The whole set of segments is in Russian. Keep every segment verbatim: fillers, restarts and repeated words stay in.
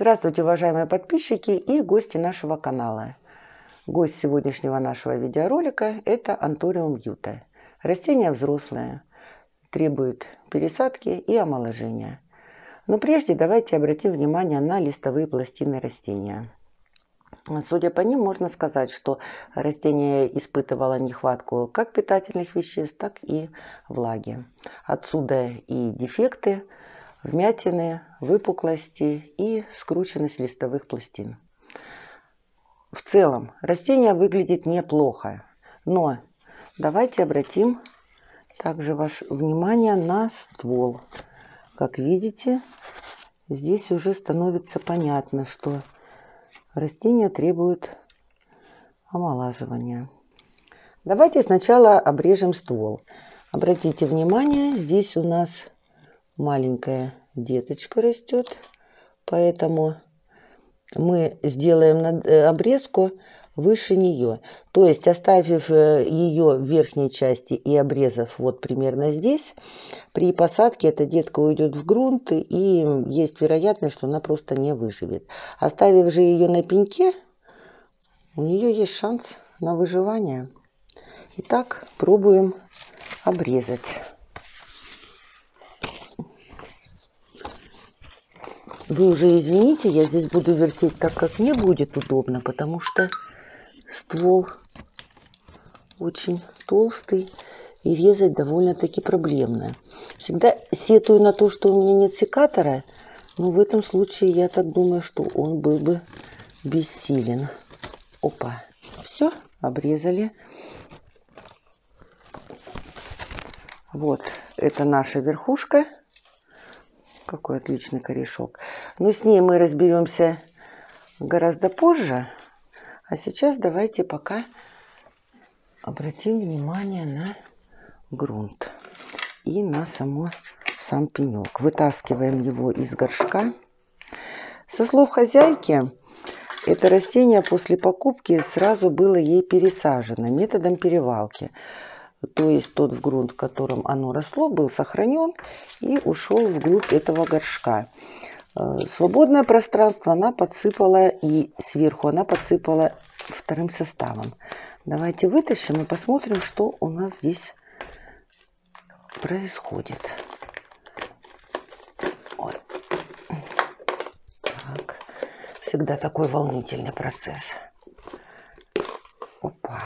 Здравствуйте, уважаемые подписчики и гости нашего канала. Гость сегодняшнего нашего видеоролика – это Anthurium Juttae. Растение взрослое, требует пересадки и омоложения. Но прежде давайте обратим внимание на листовые пластины растения. Судя по ним, можно сказать, что растение испытывало нехватку как питательных веществ, так и влаги. Отсюда и дефекты, вмятины, выпуклости и скрученность листовых пластин. В целом растение выглядит неплохо, но давайте обратим также ваше внимание на ствол. Как видите, здесь уже становится понятно, что растение требует омолаживания. Давайте сначала обрежем ствол. Обратите внимание, здесь у нас маленькая деточка растет, поэтому мы сделаем обрезку выше нее. То есть, оставив ее в верхней части и обрезав вот примерно здесь, при посадке эта детка уйдет в грунт, и есть вероятность, что она просто не выживет. Оставив же ее на пеньке, у нее есть шанс на выживание. Итак, пробуем обрезать. Вы уже извините, я здесь буду вертеть так, как мне будет удобно, потому что ствол очень толстый и резать довольно-таки проблемно. Всегда сетую на то, что у меня нет секатора, но в этом случае я так думаю, что он был бы бессилен. Опа, все, обрезали. Вот, это наша верхушка. Какой отличный корешок. Но с ней мы разберемся гораздо позже. А сейчас давайте пока обратим внимание на грунт и на само, сам пенек. Вытаскиваем его из горшка. Со слов хозяйки, это растение после покупки сразу было ей пересажено методом перевалки. То есть тот в грунт, в котором оно росло, был сохранен и ушел вглубь этого горшка. Свободное пространство она подсыпала, и сверху она подсыпала вторым составом. Давайте вытащим и посмотрим, что у нас здесь происходит. Вот. Так. Всегда такой волнительный процесс. Опа.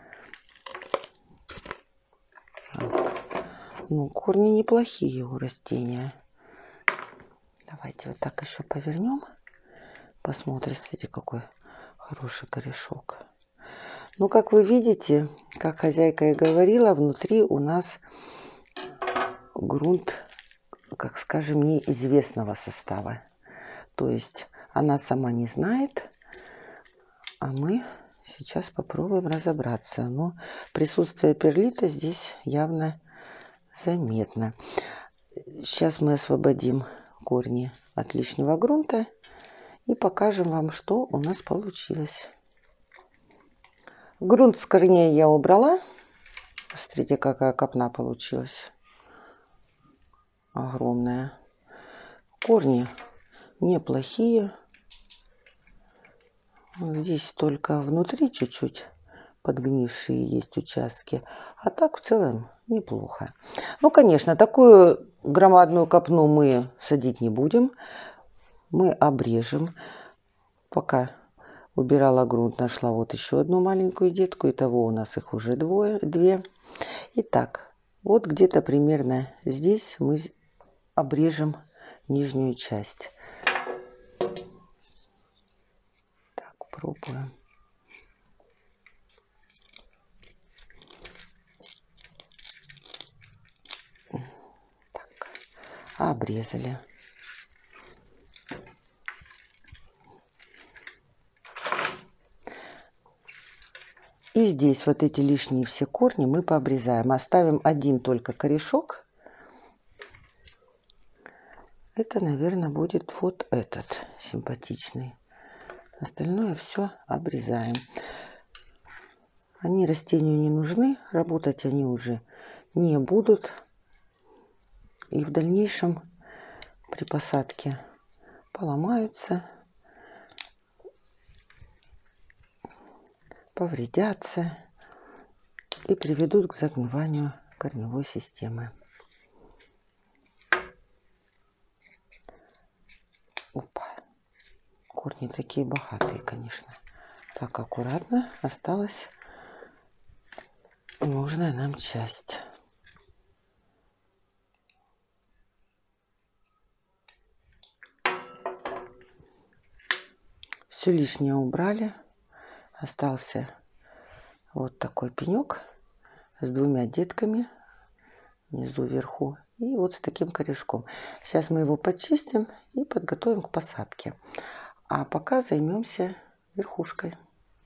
Ну, корни неплохие у растения. Давайте вот так еще повернем. Посмотрим, смотрите, какой хороший корешок. Ну, как вы видите, как хозяйка и говорила, внутри у нас грунт, как скажем, неизвестного состава. То есть она сама не знает, а мы сейчас попробуем разобраться. Но присутствие перлита здесь явно заметно. Сейчас мы освободим корни от лишнего грунта и покажем вам, что у нас получилось. Грунт с корней я убрала. Смотрите, какая копна получилась. Огромная. Корни неплохие. Здесь только внутри чуть-чуть подгнившие есть участки. А так в целом неплохо. Ну, конечно, такую громадную копну мы садить не будем. Мы обрежем. Пока убирала грунт, нашла вот еще одну маленькую детку. Итого у нас их уже двое, две. Итак, вот где-то примерно здесь мы обрежем нижнюю часть. Так, пробуем. Обрезали. И здесь вот эти лишние все корни мы пообрезаем. Оставим один только корешок. Это, наверное, будет вот этот симпатичный. Остальное все обрезаем. Они растению не нужны. Работать они уже не будут. И в дальнейшем при посадке поломаются, повредятся и приведут к загниванию корневой системы. Опа. Корни такие богатые, конечно. Так, аккуратно. Осталась нужная нам часть. Все лишнее убрали. Остался вот такой пенек с двумя детками внизу, вверху. И вот с таким корешком. Сейчас мы его почистим и подготовим к посадке. А пока займемся верхушкой.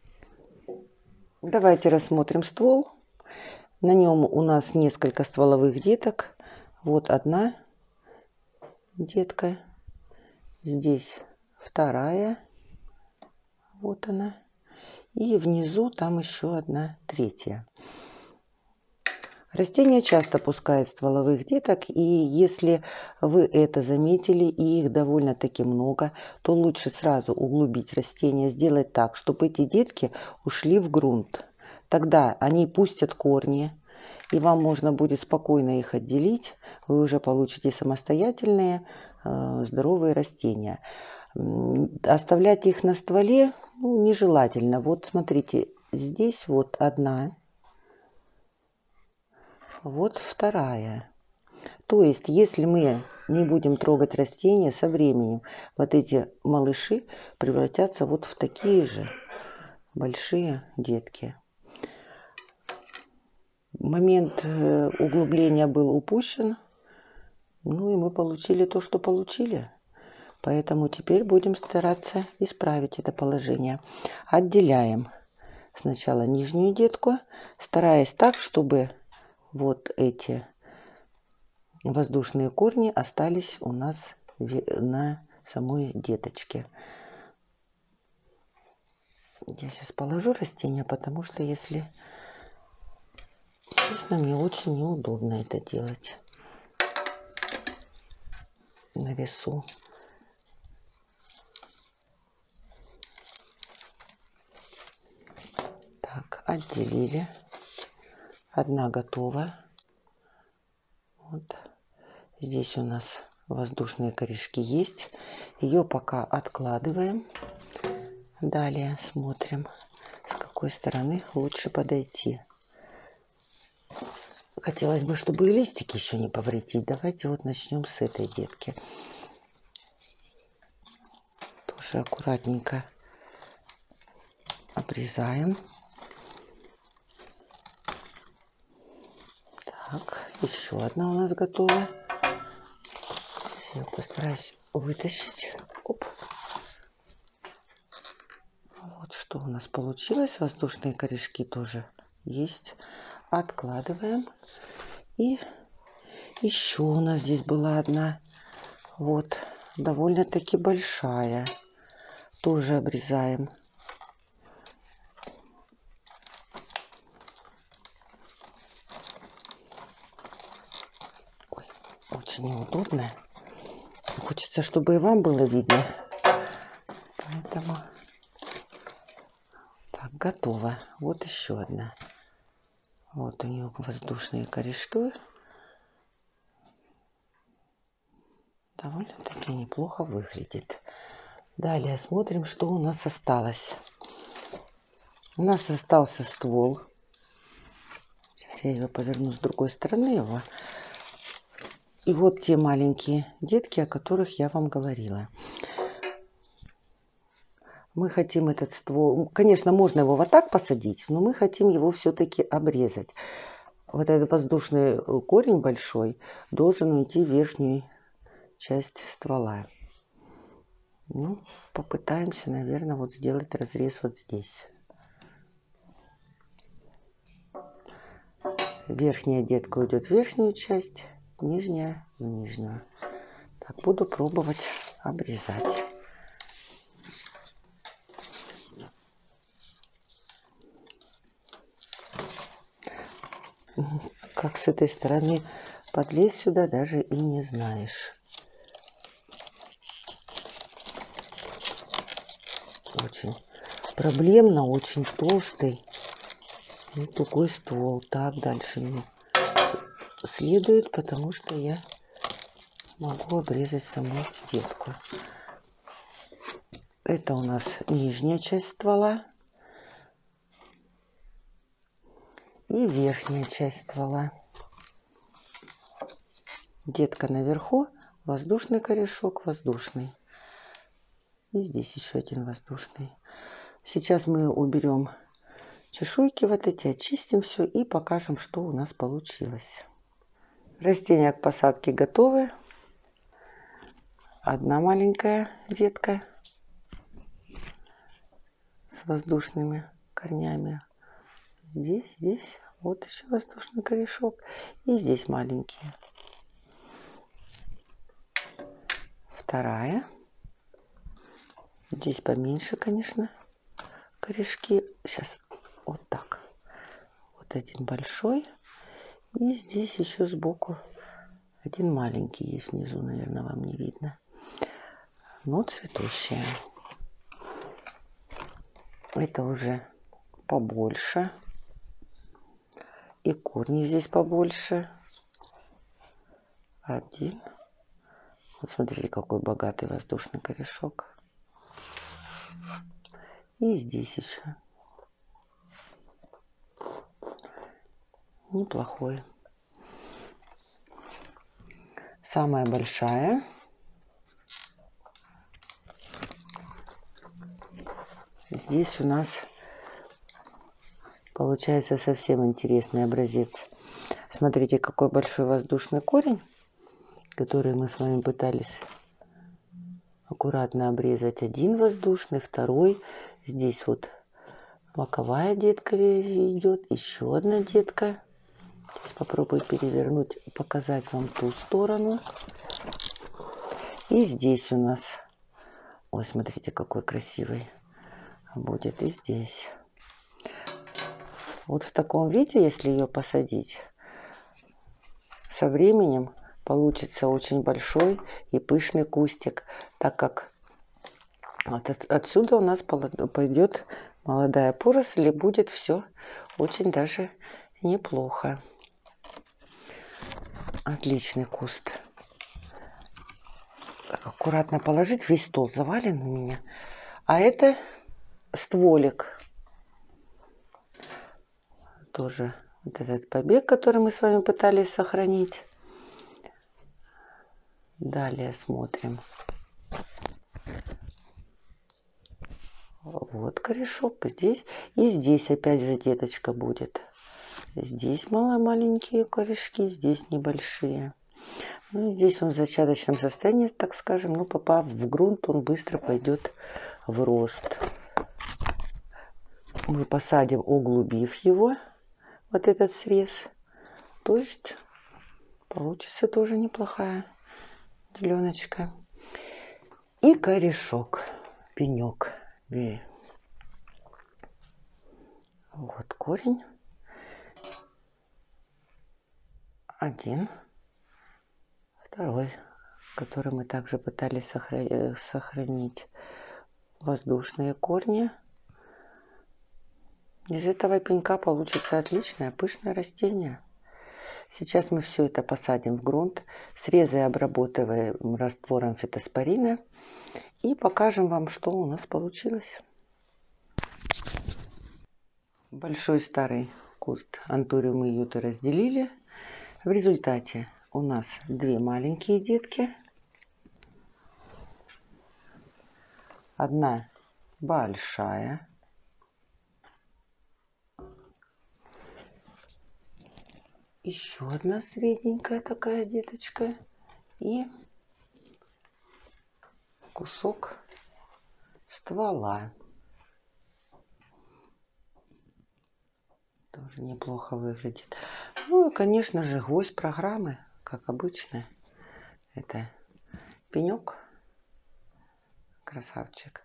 Давайте рассмотрим ствол. На нем у нас несколько стволовых деток. Вот одна детка. Здесь вторая. Вот она. И внизу там еще одна третья. Растение часто пускает стволовых деток, и если вы это заметили, и их довольно-таки много, то лучше сразу углубить растение, сделать так, чтобы эти детки ушли в грунт. Тогда они пустят корни, и вам можно будет спокойно их отделить. Вы уже получите самостоятельные э, здоровые растения. Оставлять их на стволе ну, нежелательно. Вот смотрите, здесь вот одна. Вот вторая. То есть, если мы не будем трогать растения, со временем вот эти малыши превратятся вот в такие же большие детки. Момент углубления был упущен. Ну и мы получили то, что получили. Поэтому теперь будем стараться исправить это положение. Отделяем сначала нижнюю детку, стараясь так, чтобы вот эти воздушные корни остались у нас на самой деточке. Я сейчас положу растение, потому что если честно, мне очень неудобно это делать на весу. Так, отделили. Одна готова. Вот. Здесь у нас воздушные корешки есть. Ее пока откладываем. Далее смотрим, с какой стороны лучше подойти. Хотелось бы, чтобы и листики еще не повредить. Давайте вот начнем с этой детки. Тоже аккуратненько обрезаем. Так, еще одна у нас готова. Сейчас я постараюсь вытащить. Оп. Вот что у нас получилось. Воздушные корешки тоже есть. Откладываем. И еще у нас здесь была одна. Вот, довольно-таки большая. Тоже обрезаем. Очень неудобно. Хочется, чтобы и вам было видно. Поэтому так, готово. Вот еще одна. Вот у нее воздушные корешки. Довольно-таки неплохо выглядит. Далее смотрим, что у нас осталось. У нас остался ствол. Сейчас я его поверну с другой стороны его. И вот те маленькие детки, о которых я вам говорила. Мы хотим этот ствол... Конечно, можно его вот так посадить, но мы хотим его все-таки обрезать. Вот этот воздушный корень большой должен уйти в верхнюю часть ствола. Ну, попытаемся, наверное, вот сделать разрез вот здесь. Верхняя детка уйдет в верхнюю часть. Нижняя в нижнюю. Так, буду пробовать обрезать. Как с этой стороны подлезть сюда, даже и не знаешь. Очень проблемно, очень толстый и тугой ствол. Так, дальше мне следует, потому что я могу обрезать саму детку. Это у нас нижняя часть ствола и верхняя часть ствола. Детка наверху, воздушный корешок, воздушный. И здесь еще один воздушный. Сейчас мы уберем чешуйки вот эти, очистим все и покажем, что у нас получилось. Растения к посадке готовы. Одна маленькая детка с воздушными корнями. Здесь, здесь, вот еще воздушный корешок. И здесь маленькие. Вторая. Здесь поменьше, конечно, корешки. Сейчас вот так. Вот один большой. И здесь еще сбоку один маленький есть внизу, наверное, вам не видно. Но цветущая. Это уже побольше. И корни здесь побольше. Один. Вот смотрите, какой богатый воздушный корешок. И здесь еще. Неплохой. Самая большая. Здесь у нас получается совсем интересный образец. Смотрите, какой большой воздушный корень, который мы с вами пытались аккуратно обрезать. Один воздушный, второй. Здесь вот боковая детка идет, еще одна детка. Сейчас попробую перевернуть, показать вам ту сторону. И здесь у нас, ой, смотрите, какой красивый будет и здесь. Вот в таком виде, если ее посадить, со временем получится очень большой и пышный кустик, так как от, отсюда у нас пойдет молодая поросль и будет все очень даже неплохо. Отличный куст. Так, аккуратно положить, весь стол завален у меня. А это стволик. Тоже вот этот побег, который мы с вами пытались сохранить. Далее смотрим. Вот корешок здесь. И здесь опять же деточка будет. Здесь мало маленькие корешки, здесь небольшие. Ну, здесь он в зачаточном состоянии, так скажем. Но попав в грунт, он быстро пойдет в рост. Мы посадим, углубив его, вот этот срез. То есть получится тоже неплохая зеленочка. И корешок, пенек. Вот корень. Один. Второй, который мы также пытались сохранить. Воздушные корни. Из этого пенька получится отличное пышное растение. Сейчас мы все это посадим в грунт, срезы обработаем раствором фитоспорина и покажем вам, что у нас получилось. Большой старый куст антуриума юты разделили. В результате у нас две маленькие детки, одна большая, еще одна средненькая такая деточка и кусок ствола. Тоже неплохо выглядит. Ну и, конечно же, гвоздь программы, как обычно. Это пенек. Красавчик.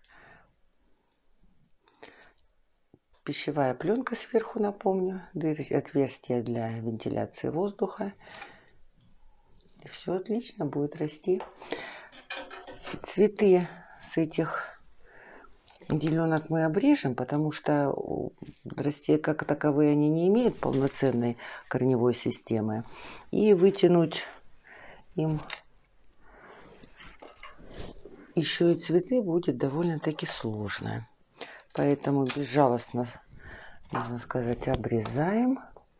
Пищевая пленка сверху, напомню. Отверстие для вентиляции воздуха. И все отлично будет расти. Цветы с этих Деленок мы обрежем, потому что растения как таковые они не имеют полноценной корневой системы. И вытянуть им еще и цветы будет довольно-таки сложно. Поэтому безжалостно, можно сказать, обрезаем.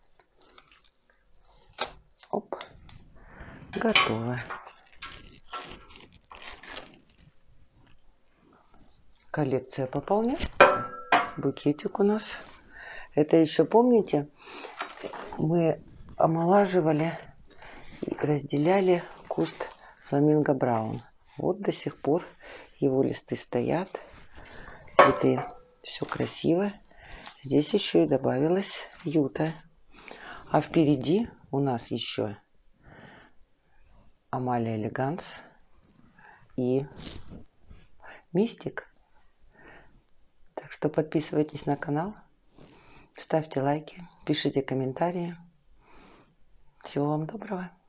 Оп, готово. Коллекция пополняется. Букетик у нас. Это еще, помните, мы омолаживали и разделяли куст фламинго браун. Вот до сих пор его листы стоят. Цветы. Все красиво. Здесь еще и добавилась юта. А впереди у нас еще Амалия элеганс и мистик. Так что подписывайтесь на канал, ставьте лайки, пишите комментарии. Всего вам доброго.